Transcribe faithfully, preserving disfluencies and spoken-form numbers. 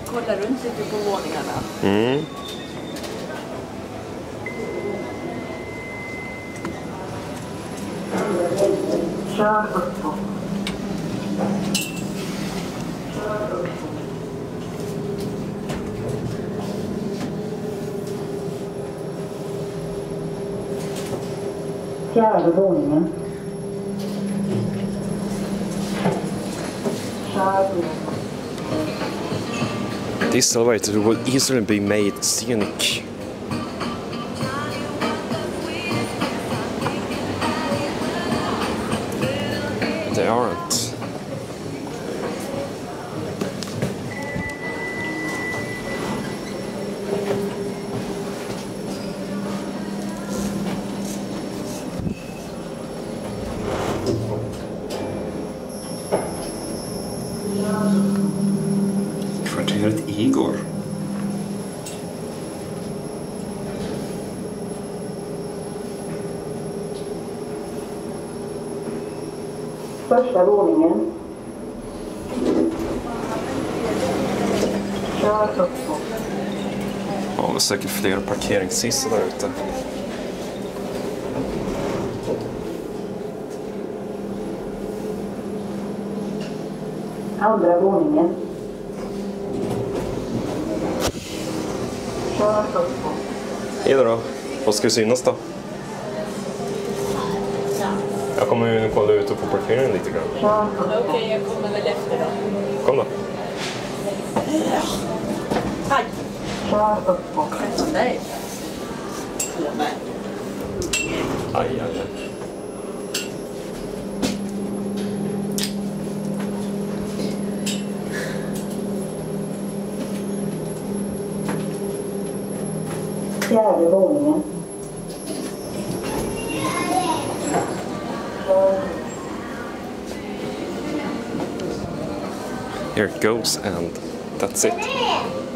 kolla runt lite på våningarna. Mm. Kör uppåt. Fjärde våningen. This elevator will easily be made scenic. They aren't. Kvarteret Igor. Första våningen. Kör uppåt. Ja, det är säkert flera parkeringshissar där ute. Andra våningen. Kör uppåt. Hej då. Vad ska vi synas då? Jag kommer ju kolla ut på parkeringen lite grann. Okej, okay, jag kommer väl efter då. Kom då. Aj! Kör uppåt. Nej. Aj, aj, aj. Fjärde våningen. Here it goes and that's it.